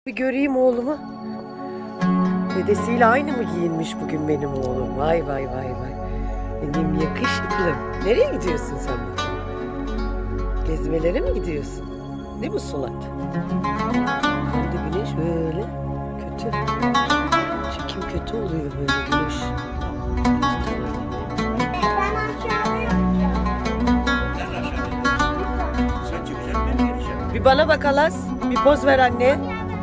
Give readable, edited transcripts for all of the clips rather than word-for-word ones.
Bir göreyim oğlumu. Dedesiyle aynı mı giyinmiş bugün benim oğlum? Vay vay vay vay. Benim yakışıklım. Nereye gidiyorsun sen bakalım? Gezmelere mi gidiyorsun? Ne bu sulat? Şimdi güneş böyle kötü. Çekim kötü oluyor böyle güneş. Bir bana bak Alas. Bir poz ver anne.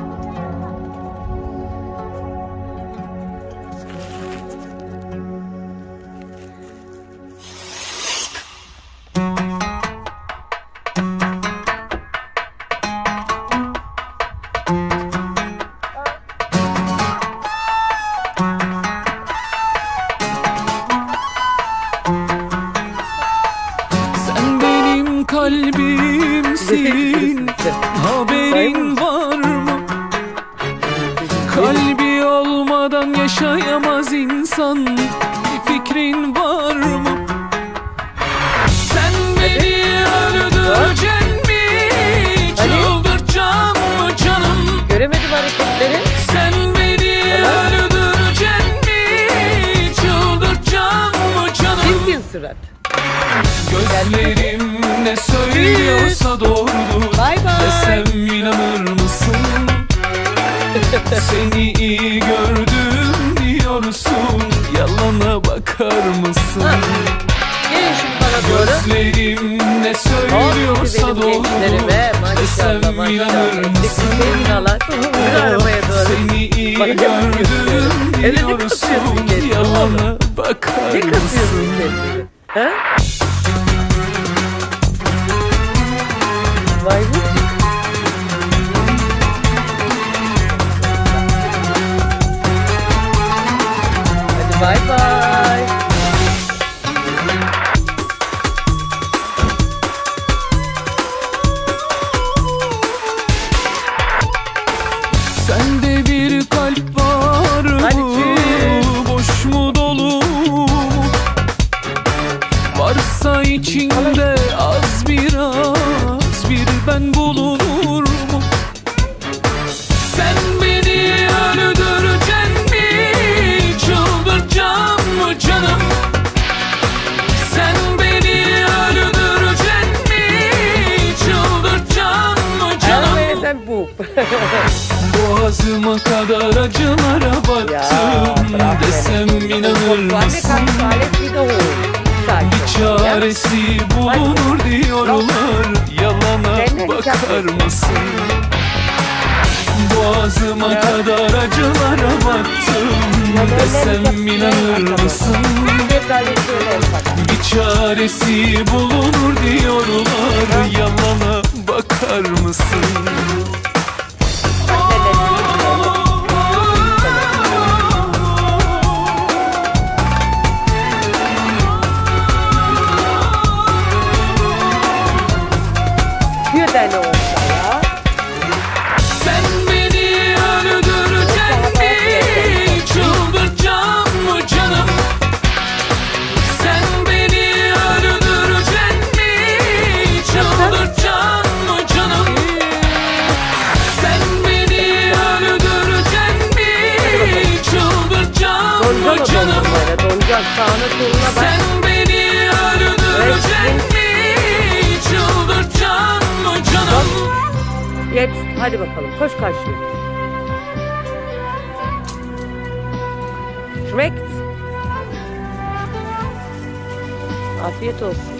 Sen benim kalbimsin, haberin var mı? Kalbi olmadan yaşayamaz insan, bir fikrin var mı? Sen beni öldüreceksin mi? Çıldıracağım mı canım? Göremedim hareketleri. Sen beni öldüreceksin mi? Çıldıracağım mı canım? Çirkin surat. Gözlerim ne söylüyorsa doğrudur. Bye bye. Desem inanır mısın? Seni iyi gördüm diyorsun, yalana bakar mısın? Gelin şimdi bana doğru. Gözlerim ne söylüyorsa doğrudur. Desem inanır mısın? Yürü arabaya doğru. Seni iyi Bana gördüm Elini diyorsun, kısıyorsun kendini. yalana bakar Ne kasıyorsun mısın? kendini? Ha? Vay be. Hadi bay bay. Sende bir kalp var mı? Hadi çüş. Boş mu dolu mu? Varsa içinde az biraz bir ben bulunur mu? Sen beni öldüreceksin mi? Çıldıracağım mı canım? Sen beni öldüreceksin mi? Çıldıracağım mı canım? Evet sen bu. Boğazıma kadar acılara battım, desem inanır mısın? Bir çaresi bulunur diyorlar, yalana bakar mısın? Boğazıma kadar acılara battım, desem inanır mısın? Bir çaresi bulunur diyorlar, yalana bakar mısın? Bir tane olsa ya. Sen beni öldüreceksin mi? Çıldıracağım mı canım? Sen beni öldüreceksin mi? Çıldıracağım mı canım? Sen beni öldüreceksin mi? Çıldıracağım mı canım? Donacak sağına soluna bak. Sen beni öldüreceksin mi? Çıldıracağım mı canım? Geç. Hadi bakalım. Koş karşıya. Schmeckt. Afiyet olsun.